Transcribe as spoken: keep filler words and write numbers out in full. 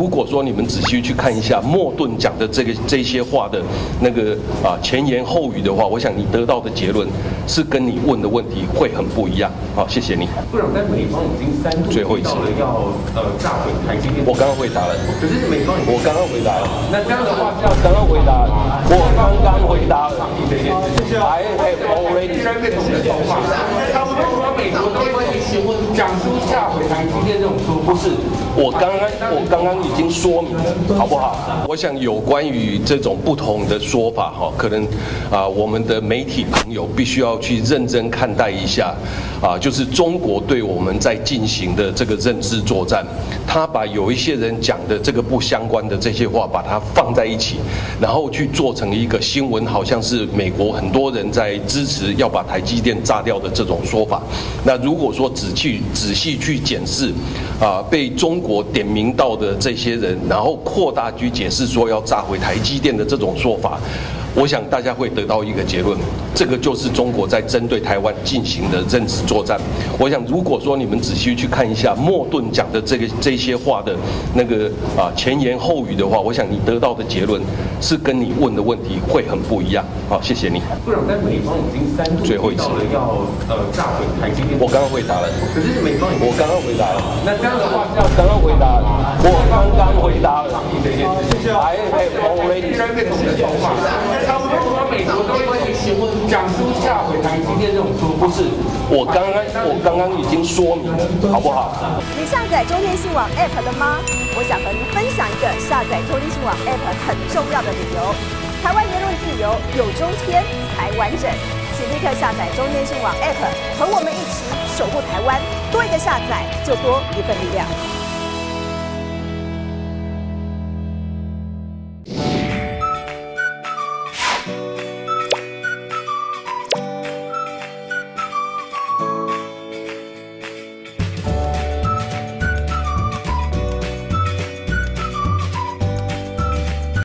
如果说你们仔细去看一下莫顿讲的这个这些话的那个啊前言后语的话，我想你得到的结论是跟你问的问题会很不一样。好，谢谢你。 部长，但美方已经三度最后一次了要呃炸毁台积电。 我刚刚回答了。 可是美方我刚刚回答了。 那这样的话， 我刚刚回答了。我刚刚回答了。I have already。 差不多说美国都会讲出炸毁台积电这种说法。 不是，我刚刚我刚刚已经说明了，好不好？我想有关于这种不同的说法哈，可能啊我们的媒体朋友必须要去认真看待一下啊，就是中国对我们在进行的这个认知作战，他把有一些人讲的这个不相关的这些话，把它放在一起，然后去做成一个新闻，好像是美国很多人在支持要把台积电炸掉的这种说法。那如果说仔细仔细去检视啊，被中国点名到的这些人，然后扩大去解释说要炸毁台积电的这种说法，我想大家会得到一个结论，这个就是中国在针对台湾进行的认知作战。我想，如果说你们仔细去看一下莫顿讲的这个这些话的那个啊前言后语的话，我想你得到的结论是跟你问的问题会很不一样。好，谢谢你。 部长，但美方已经三度最后一次了要呃炸毁台积电。 我刚刚回答了。 可是美方我刚刚回答了。 那这样的话， 我刚刚回答了。我刚刚回答了。I have already。 差不多说美国都会讲出炸毁台积电这种说法。 不是，我刚刚我刚刚已经说明了，好不好？ 你下载中天新网 App 了吗？我想和您分享一个下载中天新网 App 很重要的理由。台湾言论自由有中天才完整，请立刻下载中天新网 App， 和我们一起守护台湾。多一个下载，就多一份力量。